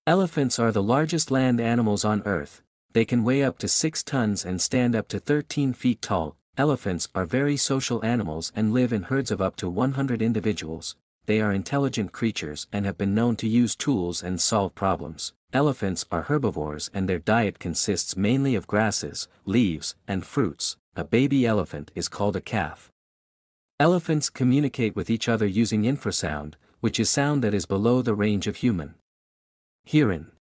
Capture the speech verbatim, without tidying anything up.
Elephants are the largest land animals on Earth. They can weigh up to six tons and stand up to thirteen feet tall. Elephants are very social animals and live in herds of up to one hundred individuals. They are intelligent creatures and have been known to use tools and solve problems. Elephants are herbivores and their diet consists mainly of grasses, leaves, and fruits. A baby elephant is called a calf. Elephants communicate with each other using infrasound, which is sound that is below the range of human hearing.